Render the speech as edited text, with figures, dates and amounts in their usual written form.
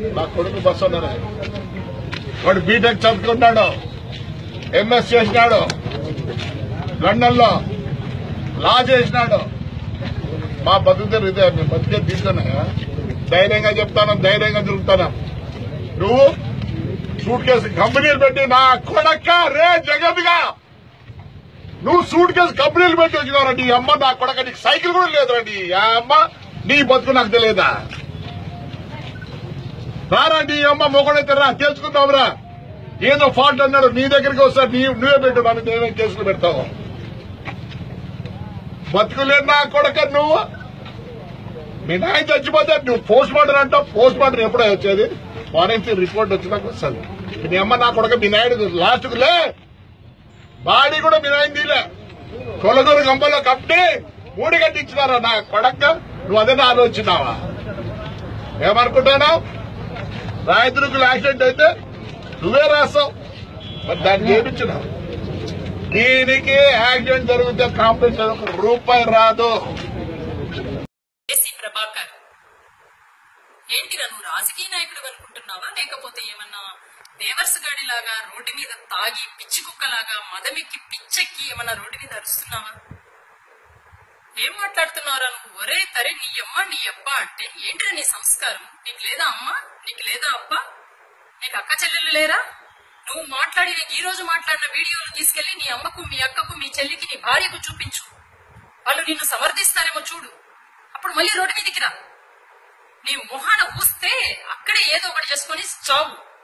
నా కొడుకు బస్సు ఉన్నాడు. వాడు బీటెక్ చదువుకున్నాడు, ఎంఎస్ చేసినాడు, లండన్ లో లా చేసినాడు. మా బతుకుతారు ఇదే, మేము బతికే తీసుకున్నాయా? ధైర్యంగా చెప్తాను, ధైర్యంగా తిరుగుతాను. నువ్వు సూట్ కేసు కంపెనీలు పెట్టి నా కొడక్క రే జగత్గా నువ్వు సూట్ కేసు కంపెనీలు పెట్టి వచ్చినావు. నీ అమ్మ నా కొడక, నీకు సైకిల్ కూడా లేదురండి. ఆ అమ్మ నీ బతుకు నాకు తెలియదా? రారా నీ అమ్మ మొగడైతే రా, తెలుసుకుందాంరా. ఏదో ఫాల్ట్ అన్నాడు, నీ దగ్గరికి వస్తా, నువ్వే పెట్టు, నన్ను నేనే కేసులు పెడతావు. బతుకులేదు నా కొడక. నువ్వు మీ నాయన చచ్చిపోతే నువ్వు పోస్ట్ మార్టం అంటావు. పోస్ట్ మార్టం ఎప్పుడో వచ్చేది? ఫారెన్సిక్ రిపోర్ట్ వచ్చినాక వస్తుంది. మీ అమ్మ నా కొడక, మీ నాయుడు లాస్ట్కు లే బాడీ కూడా మీ నాయన తీలే. కొలగూరు గంపలో కప్పి మూడు కట్టించినారా నా కొడక. నువ్వు అదే ఆలోచించినావా? ఏమనుకుంటున్నావు? రాయదుర్గులు యాక్సిడెంట్ అయితే నువ్వే రాస్తావు, మరి దాన్ని చేయించినావు. దీనికి యాక్సిడెంట్ జరిగితే కాంపెన్సేషన్ ₹1 రాదు. ప్రభాకర్, ఏంటిరా నువ్వు రాజకీయ నాయకుడు అనుకుంటున్నావా, లేకపోతే ఏమన్నా దేవర్స్ గాడి లాగా రోడ్డు మీద తాగి పిచ్చి కుక్కలాగా మదమెక్కి పిచ్చెక్కి ఏమన్నా రోడ్డు మీద అరుస్తున్నావా? ఏం మాట్లాడుతున్నారా నువ్వు? ఒరే తరే నీ అమ్మ నీ అబ్బా అంటే ఏంటిరా నీ సంస్కారం? నీకు లేదా అమ్మ, నీకు లేదా అబ్బా, నీకు అక్క చెల్లెలు లేరా? నువ్వు మాట్లాడిన ఈ రోజు మాట్లాడిన వీడియోలు తీసుకెళ్లి నీ అమ్మకు, మీ అక్కకు, మీ చెల్లికి, నీ భార్యకు చూపించు. వాళ్ళు నిన్ను సమర్థిస్తారేమో చూడు. అప్పుడు మళ్ళీ రోడ్డు మీదికి రా. నీ మొహాన ఊస్తే అక్కడే ఏదో ఒకటి చేసుకుని చావు.